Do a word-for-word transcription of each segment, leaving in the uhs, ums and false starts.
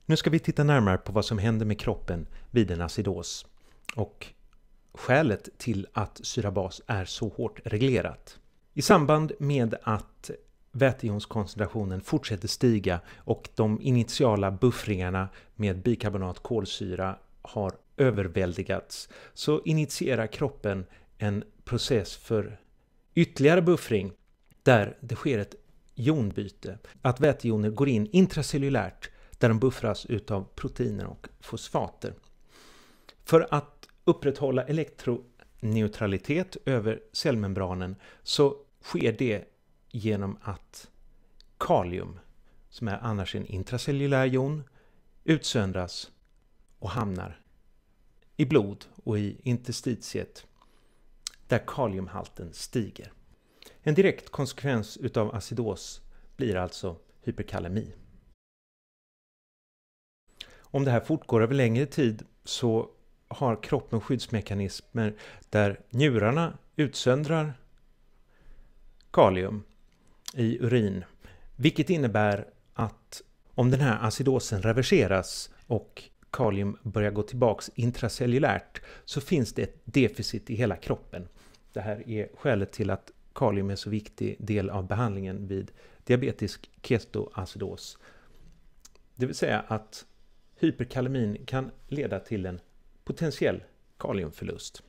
Nu ska vi titta närmare på vad som händer med kroppen vid en acidos och skälet till att syrabas är så hårt reglerat. I samband med att vätejonkoncentrationen fortsätter stiga och de initiala buffringarna med bikarbonat kolsyra har överväldigats så initierar kroppen en process för ytterligare buffring där det sker ett jonbyte. Att vätejoner går in intracellulärt där de buffras utav proteiner och fosfater. För att upprätthålla elektroneutralitet över cellmembranen så sker det genom att kalium, som är annars en intracellulär jon, utsöndras och hamnar i blod och i interstitiet där kaliumhalten stiger. En direkt konsekvens utav acidos blir alltså hyperkalemi. Om det här fortgår över längre tid så har kroppen skyddsmekanismer där njurarna utsöndrar kalium i urin, vilket innebär att om den här acidosen reverseras och kalium börjar gå tillbaks intracellulärt så finns det ett deficit i hela kroppen. Det här är skälet till att kalium är en så viktig del av behandlingen vid diabetisk ketoacidos. Det vill säga att hyperkalemin kan leda till en potentiell kaliumförlust.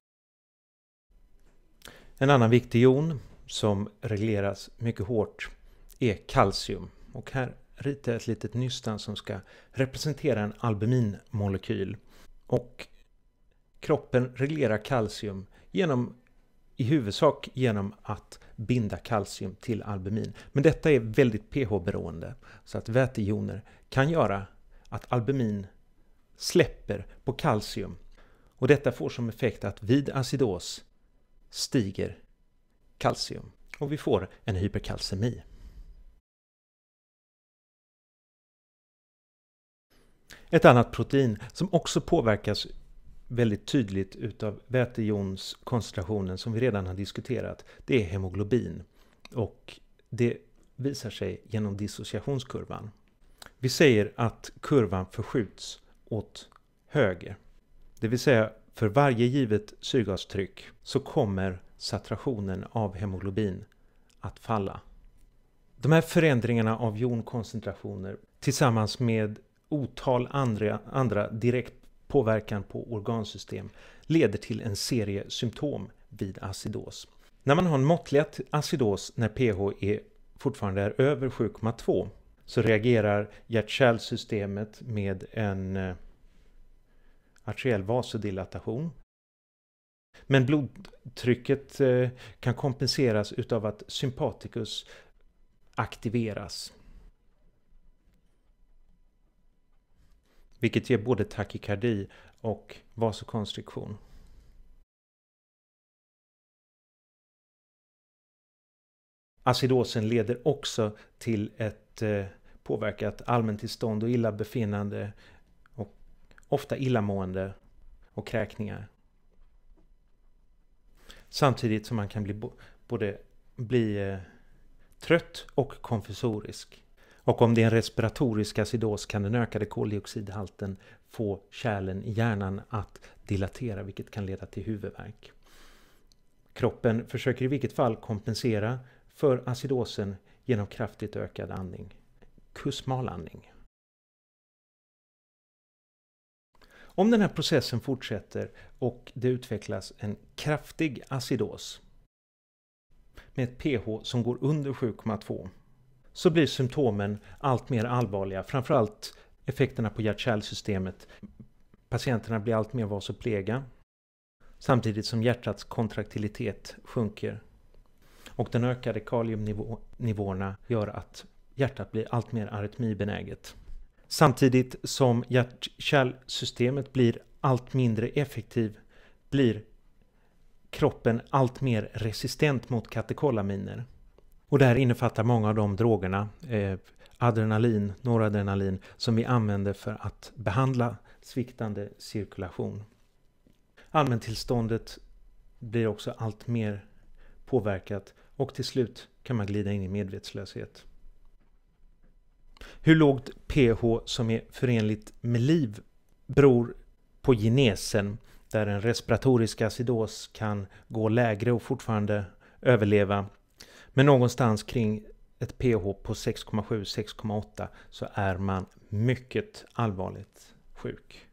En annan viktig jon som regleras mycket hårt är kalcium. Och här ritar jag ett litet nystan som ska representera en albuminmolekyl. Och kroppen reglerar kalcium genom, i huvudsak genom att binda kalcium till albumin. Men detta är väldigt pH-beroende så att vätejoner kan göra att albumin släpper på kalcium. Och detta får som effekt att vid acidos stiger kalcium och vi får en hyperkalcemi. Ett annat protein som också påverkas väldigt tydligt utav vätejonskoncentrationen som vi redan har diskuterat, det är hemoglobin. Och det visar sig genom dissociationskurvan. Vi säger att kurvan förskjuts åt höger. Det vill säga för varje givet syrgastryck så kommer saturationen av hemoglobin att falla. De här förändringarna av jonkoncentrationer tillsammans med otal andra, andra direkt påverkan på organsystem leder till en serie symptom vid acidos. När man har en måttlig acidos när pH är fortfarande är över sju komma två så reagerar hjärt-kärlsystemet med en eh, arteriell vasodilatation. Men blodtrycket eh, kan kompenseras utav att sympaticus aktiveras. Vilket ger både takykardi och vasokonstriktion. Acidosen leder också till ett eh, påverkat allmäntillstånd och illabefinnande och ofta illamående och kräkningar. Samtidigt som man kan bli bo- både bli eh, trött och konfusorisk. Och om det är en respiratorisk acidos kan den ökade koldioxidhalten få kärlen i hjärnan att dilatera, vilket kan leda till huvudvärk. Kroppen försöker i vilket fall kompensera för acidosen genom kraftigt ökad andning. Kusmal andning. Om den här processen fortsätter och det utvecklas en kraftig acidos med ett pH som går under sju komma två så blir symptomen allt mer allvarliga, framförallt effekterna på hjärt-kärlsystemet. Patienterna blir allt mer vasoplega samtidigt som hjärtats kontraktilitet sjunker. Och den ökade kaliumnivåerna gör att hjärtat blir allt mer arytmibenäget. Samtidigt som hjärt-kärlsystemet blir allt mindre effektiv blir kroppen allt mer resistent mot katekolaminer. Och det här innefattar många av de drogerna, eh, adrenalin, noradrenalin, som vi använder för att behandla sviktande cirkulation. Allmäntillståndet blir också allt mer påverkat och till slut kan man glida in i medvetslöshet. Hur lågt pH som är förenligt med liv beror på genesen, där en respiratorisk acidos kan gå lägre och fortfarande överleva. Men någonstans kring ett pH på sex komma sju till sex komma åtta så är man mycket allvarligt sjuk.